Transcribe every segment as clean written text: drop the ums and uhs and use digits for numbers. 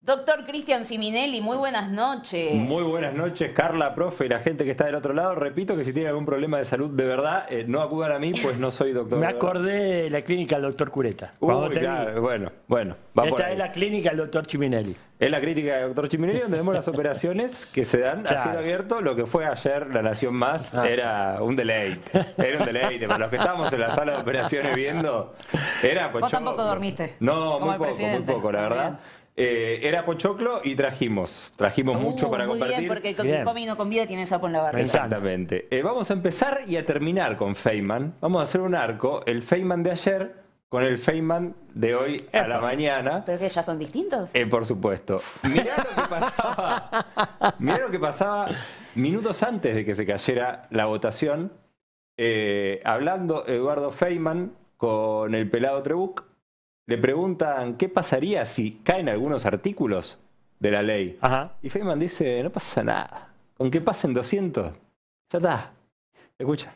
Doctor Cristian Siminelli, muy buenas noches. Muy buenas noches, Carla, profe, y la gente que está del otro lado. Repito que si tienen algún problema de salud de verdad, no acudan a mí, pues no soy doctor. Me acordé de la clínica del doctor Cureta. Uy, claro, bueno, va por Esta ahí. es la clínica del doctor Chiminelli. Es la clínica del doctor Chiminelli donde vemos las operaciones que se dan a cielo abierto. Lo que fue ayer La Nación Más era un deleite. Era un deleite. Para los que estábamos en la sala de operaciones viendo, era pochoclo. Vos tampoco dormiste. No, como muy poco, la verdad. Era pochoclo y trajimos mucho para compartir. Muy bien, porque el que come y no convida tiene sapo en la barriga. Exactamente. Vamos a empezar y a terminar con Feynman. Vamos a hacer un arco, el Feynman de ayer con el Feynman de hoy a la mañana. ¿Pero que ya son distintos? Por supuesto. Mirá lo que pasaba minutos antes de que se cayera la votación. Hablando Eduardo Feynman con el pelado Trebuch. Le preguntan qué pasaría si caen algunos artículos de la ley. Ajá. Y Feynman dice, no pasa nada. Con que pasen 200, ya está. Escucha.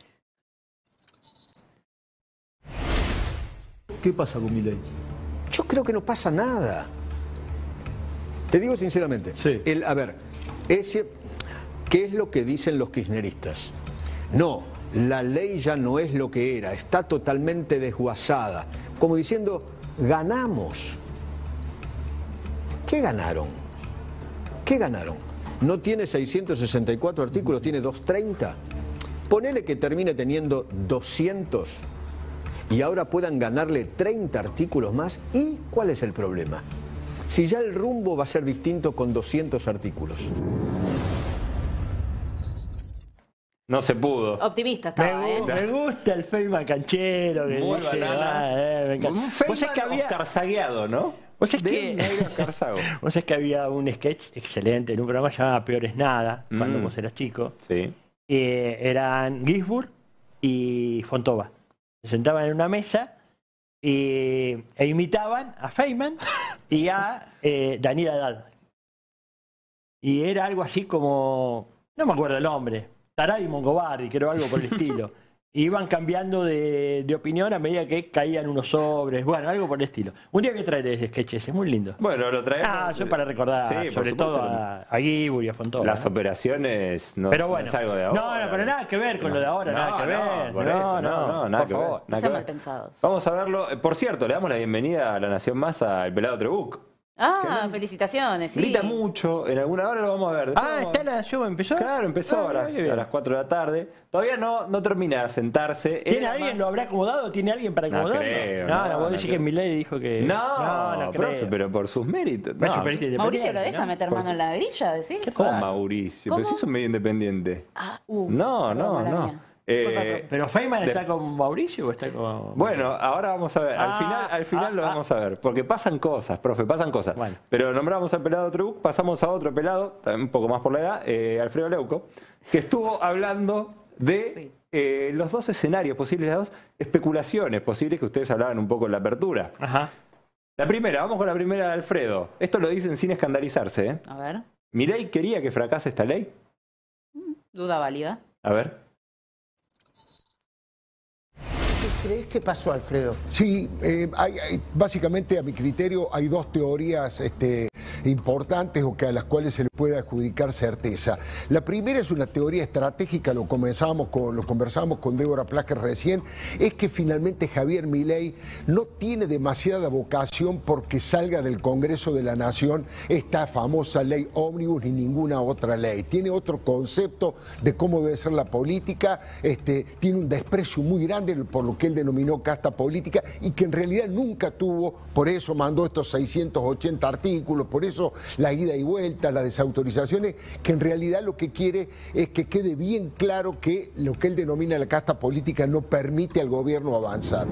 ¿Qué pasa con mi ley? Yo creo que no pasa nada. Te digo sinceramente. Sí. A ver, ¿qué es lo que dicen los kirchneristas? No, la ley ya no es lo que era, está totalmente desguazada. Como diciendo, ganamos. ¿Qué ganaron? ¿Qué ganaron? ¿No tiene 664 artículos, tiene 230? Ponele que termine teniendo 200 y ahora puedan ganarle 30 artículos más. ¿Y cuál es el problema? Si ya el rumbo va a ser distinto con 200 artículos. No se pudo. Optimista estaba, Me gusta el Feynman canchero. Que Muy dice, banana. me encanta. Un Feynman oscarzagueado, ¿no? Vos sabés que había un sketch excelente en un programa llamado Peor es Nada, cuando vos eras chico. Sí. Eran Gisburg y Fontova. Se sentaban en una mesa e imitaban a Feynman y a Daniel Haddad. Y era algo así como, no me acuerdo el nombre, Taradi Mongobardi, creo, algo por el estilo. Y iban cambiando de opinión a medida que caían unos sobres, bueno, algo por el estilo. Un día voy a traer ese sketch, es muy lindo. Bueno, lo traemos. Yo para recordar, sí, sobre todo a Gisburg y a Fontova. Las operaciones no, pero bueno, es algo de ahora. No, pero nada que ver con lo de ahora, nada que ver. Nada que ver. No sean mal pensados. Vamos a verlo. Por cierto, le damos la bienvenida a La Nación Más al pelado Trebuch. Felicitaciones, sí. Grita mucho, en alguna hora lo vamos a ver. ¿Está la show? ¿Empezó? Claro, empezó ahora, a las 4 de la tarde. Todavía no termina de sentarse. ¿Tiene alguien? ¿Lo habrá acomodado? ¿Tiene alguien para acomodarlo? Creo, vos decís que Milei dijo que... No, profe, creo. pero por sus méritos. Mauricio lo deja meter mano en la grilla, decís. ¿Cómo Mauricio? Pero si es un medio independiente. No. ¿Pero Feynman está con Mauricio o está con...? Bueno, ahora vamos a ver. Al final lo vamos a ver. Porque pasan cosas, profe, pasan cosas. Bueno. Pero nombramos al pelado Trebuch, pasamos a otro pelado, un poco más por la edad, Alfredo Leuco, que estuvo hablando de los dos escenarios posibles, las dos especulaciones posibles que ustedes hablaban un poco en la apertura. Ajá. La primera, vamos con la primera de Alfredo. Esto lo dicen sin escandalizarse, ¿eh? A ver. ¿Milei quería que fracase esta ley? Duda válida. A ver. ¿Qué crees que pasó, Alfredo? Sí, básicamente a mi criterio hay dos teorías importantes o que a las cuales se le puede adjudicar certeza. La primera es una teoría estratégica, lo conversábamos con Débora Plasker recién, es que finalmente Javier Milei no tiene demasiada vocación porque salga del Congreso de la Nación esta famosa ley ómnibus ni ninguna otra ley. Tiene otro concepto de cómo debe ser la política, tiene un desprecio muy grande por lo que él denominó casta política y que en realidad nunca tuvo, por eso mandó estos 680 artículos, por eso la ida y vuelta, las desautorizaciones, que en realidad lo que quiere es que quede bien claro que lo que él denomina la casta política no permite al gobierno avanzar.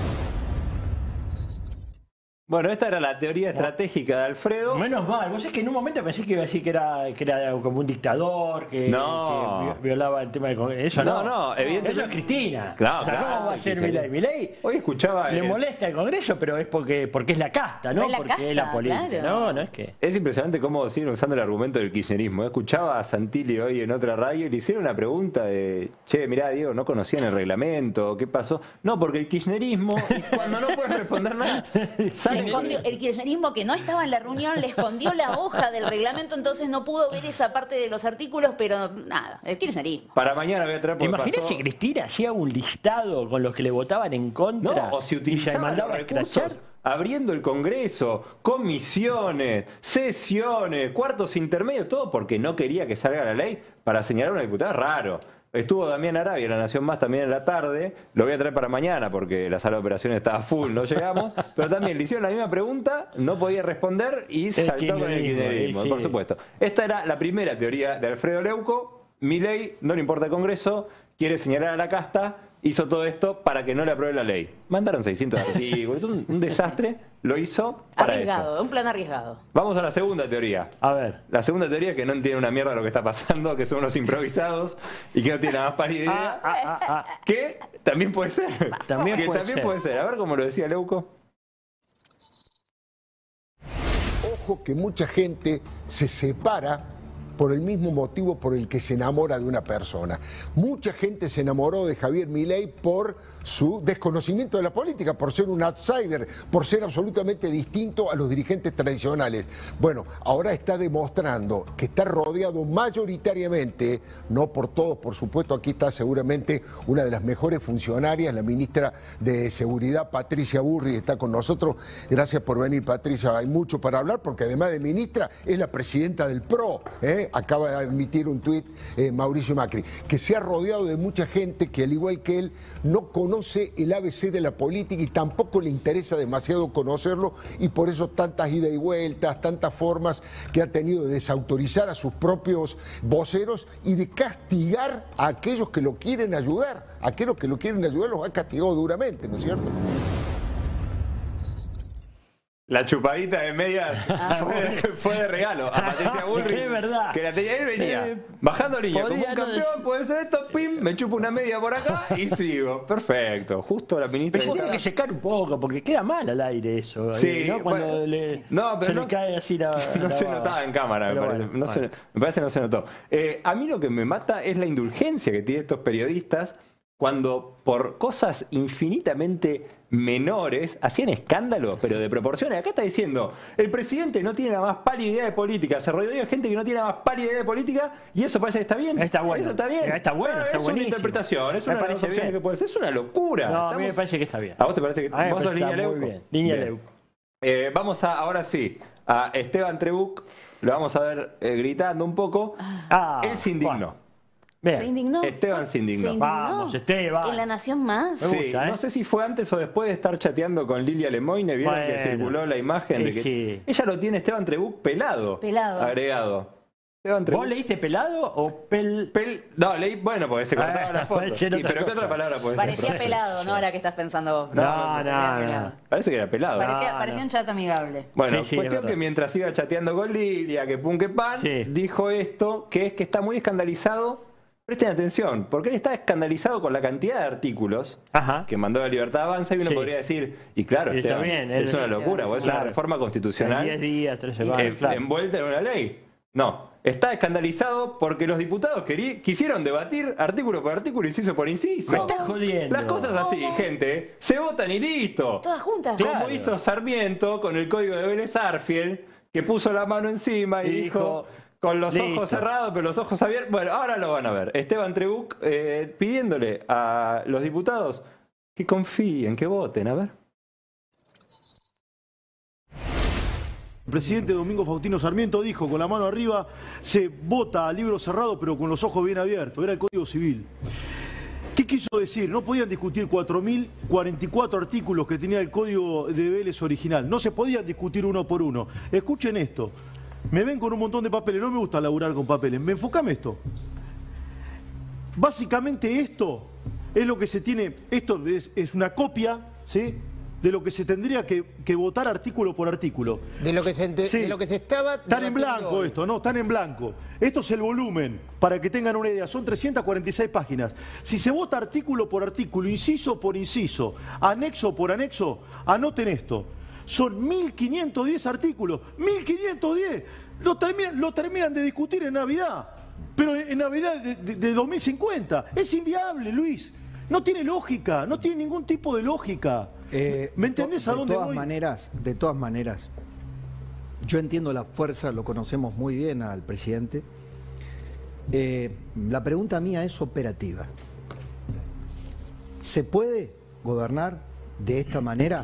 Bueno, esta era la teoría estratégica de Alfredo. Menos mal, vos es que en un momento pensé que iba a decir que era como un dictador, que violaba el tema del Congreso. No, evidentemente. Eso es Cristina. Claro, ¿Cómo va a ser Milei? Milei hoy escuchaba. Le molesta el Congreso, pero es porque es la casta, ¿no? Porque es la política. Claro. No es que. Es impresionante cómo siguen usando el argumento del kirchnerismo. Escuchaba a Santilli hoy en otra radio y le hicieron una pregunta de: che, mirá, Diego, ¿no conocían el reglamento? ¿Qué pasó? No, porque el kirchnerismo, y cuando no puedes responder nada, saca el kirchnerismo, que no estaba en la reunión, le escondió la hoja del reglamento, entonces no pudo ver esa parte de los artículos, pero nada, el kirchnerismo. Para mañana voy a traer ¿Te porque imaginas pasó- si Cristina hacía un listado con los que le votaban en contra? No, o si y se utilizaban mandaba los a escrachar. recursos abriendo el Congreso, comisiones, sesiones, cuartos intermedios, todo porque no quería que salga la ley para señalar a una diputada. Raro. Estuvo Damián Arabia en La Nación Más también en la tarde, lo voy a traer para mañana porque la sala de operaciones estaba full, no llegamos, pero también le hicieron la misma pregunta, no podía responder y saltó con el kirchnerismo, sí. por supuesto. Esta era la primera teoría de Alfredo Leuco. Milei, no le importa el Congreso, quiere señalar a la casta, hizo todo esto para que no le apruebe la ley. Mandaron 600 artículos, un desastre, lo hizo para Arriesgado, eso. un plan arriesgado. Vamos a la segunda teoría. A ver. La segunda teoría, que no entiende una mierda lo que está pasando, que son unos improvisados y que no tiene nada más pálida idea, que también puede ser. También que puede también ser. puede ser. A ver cómo lo decía Leuco. Ojo que mucha gente se separa por el mismo motivo por el que se enamora de una persona. Mucha gente se enamoró de Javier Milei por su desconocimiento de la política, por ser un outsider, por ser absolutamente distinto a los dirigentes tradicionales. Bueno, ahora está demostrando que está rodeado mayoritariamente, no por todos, por supuesto, aquí está seguramente una de las mejores funcionarias, la ministra de Seguridad, Patricia Burri, está con nosotros. Gracias por venir, Patricia. Hay mucho para hablar porque además de ministra es la presidenta del PRO, acaba de emitir un tuit Mauricio Macri, que se ha rodeado de mucha gente que al igual que él no conoce el ABC de la política y tampoco le interesa demasiado conocerlo, y por eso tantas idas y vueltas, tantas formas que ha tenido de desautorizar a sus propios voceros y de castigar a aquellos que lo quieren ayudar. A aquellos que lo quieren ayudar los ha castigado duramente, ¿no es cierto? La chupadita de medias fue de regalo a Patricia Bullrich. Es verdad. Que la tenía, él venía Eh, bajando línea como un podría no campeón, decir- puede ser esto, pim, me chupo una media por acá y sigo. Perfecto. Justo la ministra. Pero se que tiene que estaba- secar un poco, porque queda mal al aire eso. Sí, ¿no? Cuando bueno, le, no, pero se no- le cae así la. No la se baba. notaba en cámara, me Pero parece. bueno, No bueno. me parece que no se notó. A mí lo que me mata es la indulgencia que tienen estos periodistas cuando por cosas infinitamente menores hacían escándalo, pero de proporciones. Acá está diciendo, el presidente no tiene la más pálida idea de política, se rodeó de gente que no tiene la más pálida idea de política y eso parece que está bien. Está bueno. Eso está bien. Está bueno, Claro, está es una buenísimo. interpretación, es Me una de las parece opciones bien. que puede ser. Es una locura. No, a mí me Estamos- parece que está bien. ¿A vos te parece que A mí me vos sos parece que línea está muy Leuco? bien. Línea Bien. Leuco. Vamos ahora sí, a Esteban Trebuch, lo vamos a ver gritando un poco. Él se indignó. Bueno. Bien. ¿Se indignó? Esteban se indignó. Vamos, Esteban. ¿En La Nación Más? Me Sí, gusta, no sé si fue antes o después de estar chateando con Lilia Lemoyne, vieron que Bueno. circuló la imagen de que Sí. ella lo tiene Esteban Trebuch pelado. Pelado. Agregado. Esteban ¿Vos Trebuch. leíste pelado o No, leí, bueno, porque se cortaba Ah, la puede foto. ser Sí, otra pero ¿qué cosa. otra palabra puede Parecía ser? pelado, ¿no? Ahora que estás pensando vos. No, Parecía no, pelado. no. Parece que era pelado. Parecía un chat amigable. Bueno, Sí, sí, es cuestión verdad. que mientras iba chateando con Lilia, que pum que pan, Sí. dijo esto, que es que está muy escandalizado. Presten atención, porque él está escandalizado con la cantidad de artículos Ajá. que mandó la Libertad Avanza y uno Sí. podría decir, y claro, Está Esteban, bien, es una él- locura, o es una Claro. reforma En constitucional 10 días, 3 semanas. claro. envuelta en una ley. No, está escandalizado porque los diputados quisieron debatir artículo por artículo, inciso por inciso. Me estás jodiendo. Las cosas así, gente, se votan y listo. Todas juntas. Claro. Como hizo Sarmiento con el código de Vélez Arfiel, que puso la mano encima y Y dijo, dijo, con los listo. ojos cerrados, pero los ojos abiertos. Bueno, ahora lo van a ver. Esteban Trebuch pidiéndole a los diputados que confíen, que voten. A ver. El presidente Domingo Faustino Sarmiento dijo, con la mano arriba, se vota a libro cerrado pero con los ojos bien abiertos. Era el Código Civil. ¿Qué quiso decir? No podían discutir 4.044 artículos que tenía el Código de Vélez original. No se podían discutir uno por uno. Escuchen esto. Me ven con un montón de papeles. No me gusta laburar con papeles. Enfocame esto. Básicamente esto es lo que se tiene... Esto es una copia, ¿sí?, de lo que se tendría que votar artículo por artículo. De lo que se, Sí. de lo que se estaba... Están en debatiendo blanco hoy. esto, ¿no? Están en blanco. Esto es el volumen, para que tengan una idea. Son 346 páginas. Si se vota artículo por artículo, inciso por inciso, anexo por anexo, anoten esto. Son 1.510 artículos. 1.510. Lo terminan de discutir en Navidad. Pero en Navidad de 2050. Es inviable, Luis. No tiene lógica. No tiene ningún tipo de lógica. ¿Me entendés a dónde voy? De todas maneras, yo entiendo la fuerza, lo conocemos muy bien al presidente. La pregunta mía es operativa. ¿Se puede gobernar de esta manera?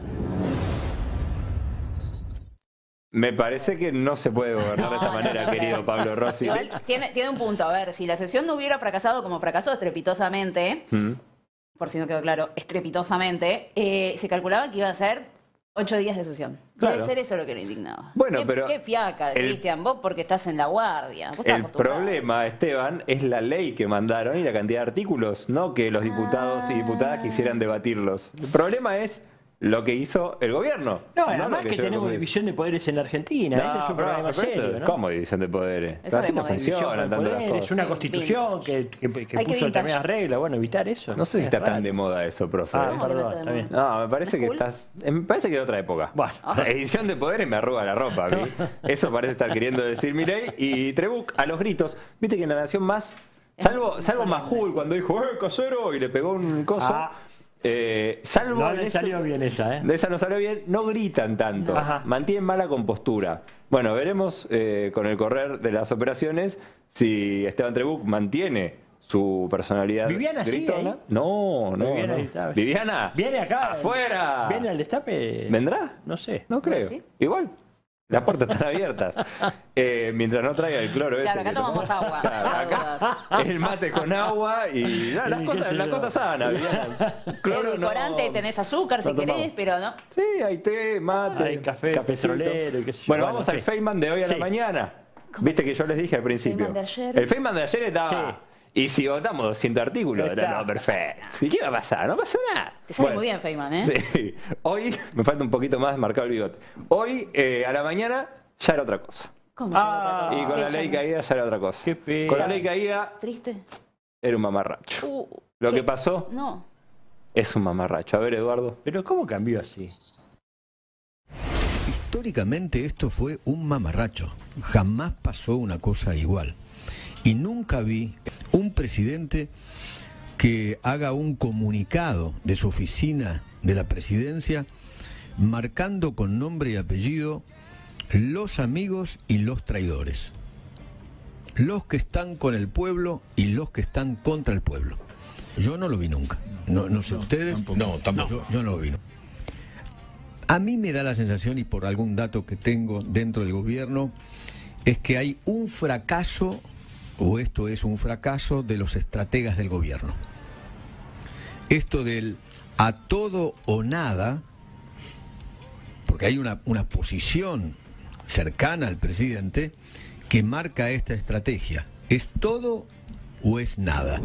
Me parece que no se puede gobernar de esta manera, querido Pablo Rossi. Igual tiene un punto. A ver, si la sesión no hubiera fracasado como fracasó estrepitosamente, por si no quedó claro, estrepitosamente, se calculaba que iba a ser 8 días de sesión. Claro. Debe ser eso lo que le indignaba. Bueno, pero Qué fiaca, Cristian, vos porque estás en la guardia. Vos estás el acostumbrado. problema, Esteban, es la ley que mandaron y la cantidad de artículos, no que los diputados y diputadas quisieran debatirlos. El problema es lo que hizo el gobierno. No, lo además que llevó el tenemos Congreso. división de poderes en la Argentina. Ese es un pero problema serio, ¿no? ¿Cómo división de poderes? Eso Así no de División funcionan de tanto las poderes, cosas. una constitución que Hay que puso vintage. determinadas reglas. Bueno, evitar eso. No sé si Es está tan raro. de moda eso, profe. Ah, ¿Cómo que no perdón, está de está bien. No, me parece ¿Es que cool? estás. Me parece que de otra época. Bueno. La edición de poderes me arruga la ropa. ¿vi? Eso parece estar queriendo decir Milei. Y Trebuch a los gritos. Viste que en La Nación Más, salvo solemne, Majul sí. cuando dijo casero y le pegó un coso. Salvo No en le eso- salió bien esa, ¿eh? De esa no salió bien, no gritan tanto, Ajá. mantienen mala compostura. Bueno, veremos con el correr de las operaciones si Esteban Trebuch mantiene su personalidad. ¿Viviana sigue gritona. ahí? No. Viviana ahí está. Viviana, ¿Viene acá? afuera. ¿Viene al destape? ¿Vendrá? No sé. No creo. ¿Sí? Igual. Las puertas están abiertas. Mientras no traiga el cloro ese. Claro, acá que tomamos agua, Claro, por las acá el mate con agua y las Y qué cosas sé la yo. cosa sana. Viviana. Cloro Edulcorante, no. tenés azúcar si no querés, tomamos. pero no. Sí, hay té, mate, Hay café cafecito. petrolero y qué sé yo. Bueno, Bueno, vamos al sí. Feynman de hoy a la Sí. mañana. Viste que yo les dije al principio. Feynman de ayer. El Feynman de ayer estaba. Sí. Y si votamos 200 artículos, Está. no, perfecto. ¿Y qué va a pasar? No pasa nada. Te sale Bueno, muy bien, Feynman, ¿eh? Sí. Hoy, me falta un poquito más marcado el bigote. Hoy, a la mañana, ya era otra cosa. ¿Cómo se llama? Y con ¿Qué la ley llama? caída ya era otra cosa. Qué pena. Con la ley caída ¿Triste? era un mamarracho. Lo ¿qué? que pasó No. es un mamarracho. A ver, Eduardo. Pero ¿cómo cambió así? Históricamente esto fue un mamarracho. Jamás pasó una cosa igual. Y nunca vi un presidente que haga un comunicado de su oficina de la presidencia marcando con nombre y apellido los amigos y los traidores. Los que están con el pueblo y los que están contra el pueblo. Yo no lo vi nunca. No sé ustedes. Tampoco. Yo no lo vi. A mí me da la sensación, y por algún dato que tengo dentro del gobierno, es que hay un fracaso, o esto es un fracaso de los estrategas del gobierno. Esto del a todo o nada, porque hay una posición cercana al presidente que marca esta estrategia. ¿Es todo o es nada?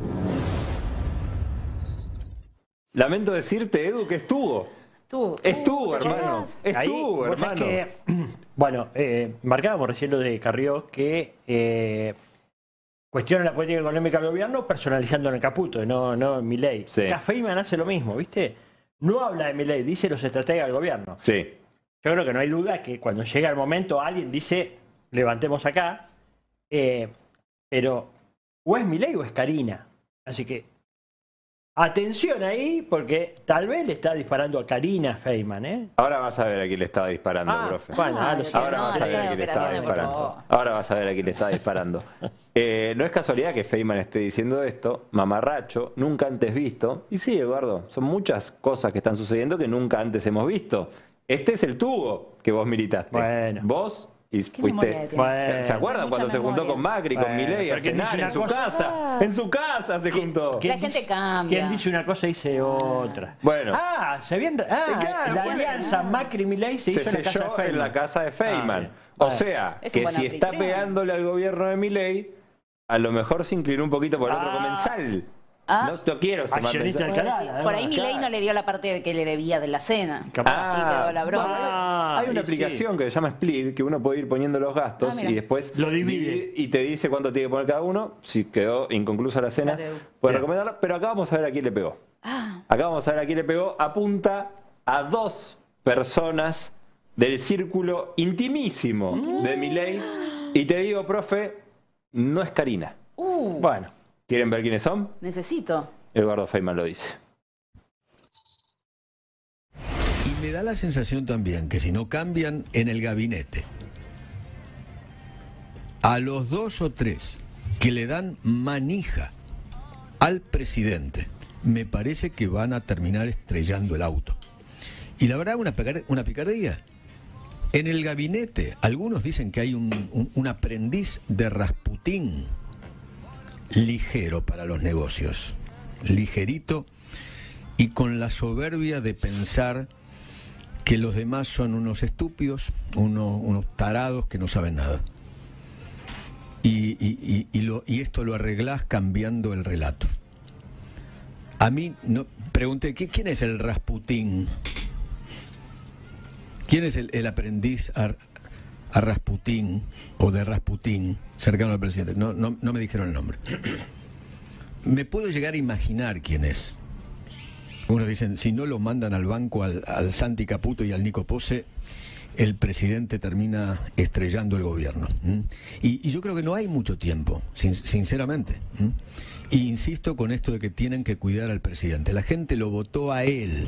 Lamento decirte, Edu, que estuvo. Estuvo, ¿te hermano. acordás? Estuvo, Vos sabés hermano. que, bueno, marcábamos recién lo de Carrió que cuestiona la política económica del gobierno personalizando en el Caputo, no Milei. Sí. Acá Feynman hace lo mismo, ¿viste? No habla de Milei, dice los estrategas del gobierno. Sí. Yo creo que no hay duda que cuando llega el momento alguien dice, levantemos acá, pero o es Milei o es Karina. Así que atención ahí, porque tal vez le está disparando a Karina Feynman, ¿eh? Ahora vas a ver a quién le estaba disparando, profe. Bueno, Claro, lo sé. que Ahora no, vas a no ver a sean quién le estaba operaciones, por disparando. favor. Ahora vas a ver a quién le estaba disparando. No es casualidad que Feynman esté diciendo esto, mamarracho, nunca antes visto. Y sí, Eduardo, son muchas cosas que están sucediendo que nunca antes hemos visto. Este es el tubo que vos militaste. Bueno. Vos y ¿Qué memoria fuiste. tiene? Bueno. ¿Se acuerdan Mucha cuando se juntó memoria. con Macri, con Bueno, Milei a pero ¿quién dice cenar en una su cosa? casa? En su casa se juntó. La gente cambia. Quien dice una cosa dice otra. Bueno. Se habían, Claro, la fue- alianza Macri-Milei se hizo Se en la casa de selló Feynman. en la casa de Feynman. bien. O Bueno. sea, Es un que buen si está anfitrión. pegándole al gobierno de Milei, a lo mejor se inclinó un poquito por el otro comensal. Ah. No quiero ser mal Accionista pensado. del Puedo canal, decir, además. por ahí Milei Claro. no le dio la parte que le debía de la cena. Capaz. Y quedó la broma. Hay una y aplicación que se llama Split, que uno puede ir poniendo los gastos mira. y después Lo divide. y te dice cuánto tiene que poner cada uno. Si quedó inconclusa la cena, Claro. puedes Bien. recomendarlo. Pero acá vamos a ver a quién le pegó. Acá vamos a ver a quién le pegó. Apunta a 2 personas del círculo intimísimo de Milei. Y te digo, profe, no es Karina. Bueno, ¿Quieren ver quiénes son? Necesito. Eduardo Feynman lo dice. me da la sensación también que si no cambian en el gabinete a los 2 o 3 que le dan manija al presidente, me parece que van a terminar estrellando el auto. Y la verdad, una picardía. En el gabinete, algunos dicen que hay un aprendiz de Rasputín, ligero para los negocios, ligerito y con la soberbia de pensar que los demás son unos estúpidos, unos tarados que no saben nada. Y esto lo arreglás cambiando el relato. A mí, pregunté, ¿quién es el Rasputín? ¿Quién es el aprendiz a Rasputín o de Rasputín cercano al presidente? No me dijeron el nombre. Me puedo llegar a imaginar quién es. Unos dicen, si no lo mandan al banco al Santi Caputo y al Nico Pose, el presidente termina estrellando el gobierno. Y yo creo que no hay mucho tiempo, sinceramente. Y insisto con esto de que tienen que cuidar al presidente. La gente lo votó a él.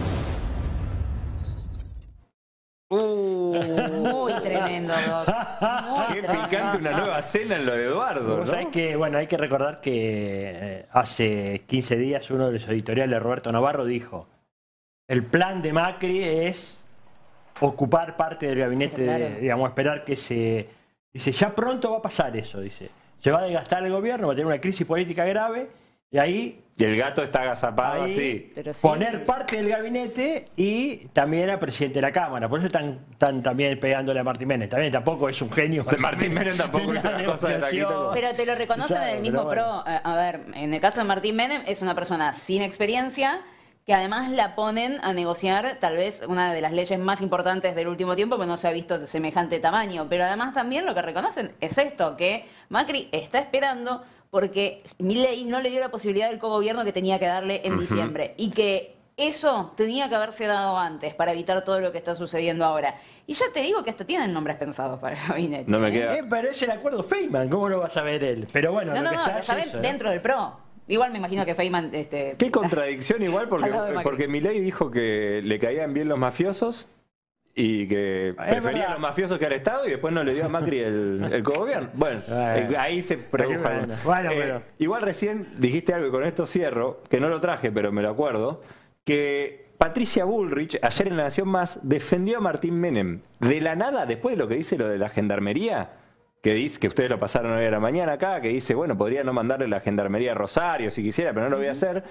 Muy tremendo, Doc. Muy Qué tremendo. picante una nueva cena en lo de Eduardo, ¿no? ¿Sabes que, bueno, hay que recordar que hace 15 días uno de los editoriales de Roberto Navarro dijo: el plan de Macri es ocupar parte del gabinete, Claro. digamos, esperar que se... Dice, ya pronto va a pasar eso, dice. Se va a desgastar el gobierno, va a tener una crisis política grave, y ahí... Y el gato está agazapado Ahí, así. Pero sí. poner parte del gabinete y también a presidente de la Cámara. Por eso están también pegándole a Martín Menem. También tampoco es un genio. Martín Menem tampoco en es la una cosa de taquito. negociación. Pero te lo reconocen Claro, en el mismo pero bueno. PRO. A ver, en el caso de Martín Menem, es una persona sin experiencia que además la ponen a negociar tal vez una de las leyes más importantes del último tiempo, que no se ha visto de semejante tamaño. Pero además también lo que reconocen es esto, que Macri está esperando porque Milei no le dio la posibilidad del cogobierno que tenía que darle en diciembre. Y que eso tenía que haberse dado antes para evitar todo lo que está sucediendo ahora. Y ya te digo que hasta tienen nombres pensados para el gabinete. No me queda. Pero es el acuerdo Feynman, ¿cómo lo va a saber él? Pero bueno, No, lo que está lo es saben eso, ¿eh? dentro del PRO. Igual me imagino que Feynman... Qué contradicción igual, Al lado de Macri. porque Milei dijo que le caían bien los mafiosos y que prefería verdad. a los mafiosos que al Estado, y después no le dio a Macri el cogobierno. Bueno, ahí se produjo algo. Bueno, pero- Igual recién dijiste algo, y con esto cierro, que no lo traje, pero me lo acuerdo, que Patricia Bullrich, ayer en La Nación Más, defendió a Martín Menem. De la nada, después de lo que dice lo de la gendarmería, que dice que ustedes lo pasaron hoy a la mañana acá, que dice, bueno, podría no mandarle la gendarmería a Rosario si quisiera, pero no lo voy a hacer.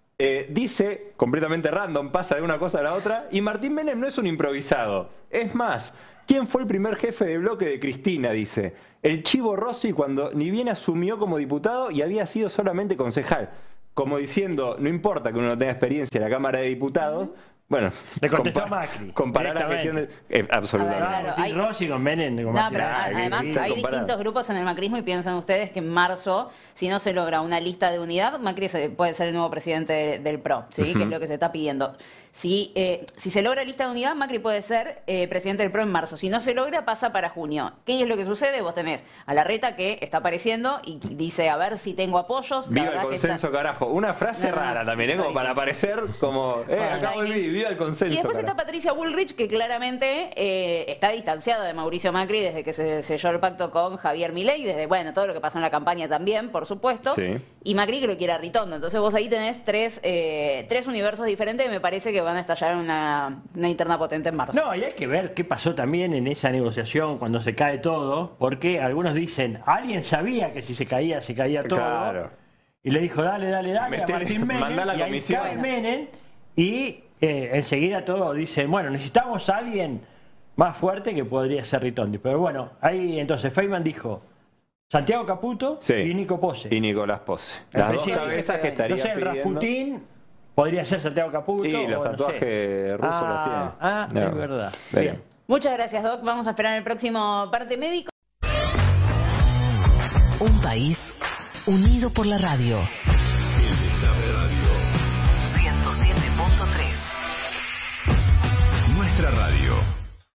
Dice, completamente random, pasa de una cosa a la otra, y Martín Menem no es un improvisado. Es más, ¿quién fue el primer jefe de bloque de Cristina? Dice, el Chivo Rossi, cuando ni bien asumió como diputado y había sido solamente concejal. Como diciendo, no importa que uno no tenga experiencia en la Cámara de Diputados. Bueno, Le contestó Macri, comparar la cuestión de... absolutamente. A ver, claro, hay- Rossi con Menem. con No, Macri. pero Ah, además sí. hay distintos grupos en el macrismo y piensan ustedes que en marzo, si no se logra una lista de unidad, Macri puede ser el nuevo presidente del PRO, ¿sí? Que es lo que se está pidiendo. Si se logra lista de unidad, Macri puede ser presidente del PRO en marzo. Si no se logra, pasa para junio. ¿Qué es lo que sucede? Vos tenés a Larreta que está apareciendo y dice, a ver si tengo apoyos. La Viva el verdad que consenso, está- carajo. Una frase No, no, rara también, como rarísimo. para aparecer como, acá volví, viva el consenso. Y después está carajo. Patricia Bullrich, que claramente está distanciada de Mauricio Macri desde que se selló el pacto con Javier Milei, desde, bueno, todo lo que pasó en la campaña también, por supuesto. Sí. Y Macri que lo quiere a Ritondo. Entonces vos ahí tenés tres universos diferentes y me parece que van a estallar una interna potente en marzo. No, y hay que ver qué pasó también en esa negociación cuando se cae todo, porque algunos dicen, alguien sabía que si se caía todo, Claro. y le dijo, dale a Metele, Martín Menem, mandá la y ahí comisión. cae Menem, y enseguida todos dicen, bueno, necesitamos a alguien más fuerte que podría ser Ritondi. Pero bueno, ahí entonces Feynman dijo, Santiago Caputo Sí. y Nico Pose. Y Nicolás Pose. Al Las dos principio cabezas dije que que- estaría No sé, el pidiendo. Rasputín podría ser Santiago Caputo. Y los o no tatuajes sé. rusos los tiene. No. Es verdad. Bien. Bien. Muchas gracias, Doc. Vamos a esperar el próximo parte médico. Un país unido por la radio.